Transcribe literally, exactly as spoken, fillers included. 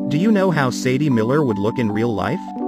Do you know how Sadie Miller would look in real life?